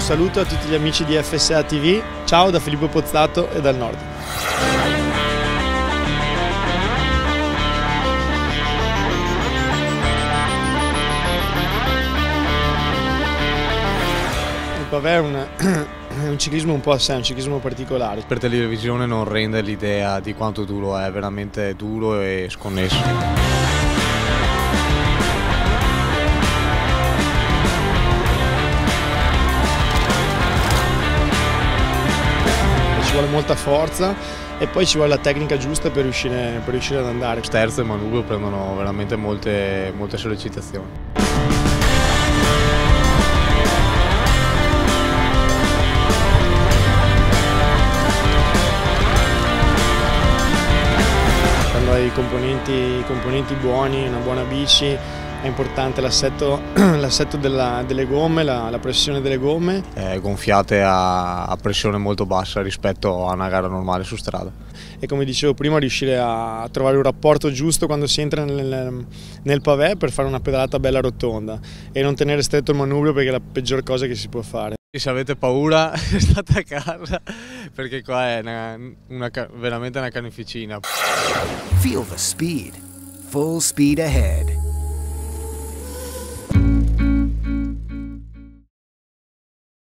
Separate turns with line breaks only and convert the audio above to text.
saluto a tutti gli amici di FSA TV, ciao da Filippo Pozzato e dal Nord. Il pavé è un ciclismo un po' a sé, un ciclismo particolare.
Per televisione non rende l'idea di quanto duro è, veramente duro e sconnesso.
Ci vuole molta forza e poi ci vuole la tecnica giusta per riuscire ad andare.
Sterzo e manubrio prendono veramente molte sollecitazioni.
Quando hai i componenti buoni, una buona bici, è importante l'assetto delle gomme, la pressione delle gomme.
Gonfiate a pressione molto bassa rispetto a una gara normale su strada.
E come dicevo prima, riuscire a trovare un rapporto giusto quando si entra nel pavé per fare una pedalata bella rotonda e non tenere stretto il manubrio, perché è la peggior cosa che si può fare.
Se avete paura state a casa, perché qua è veramente una carneficina.
Feel the speed. Full speed ahead.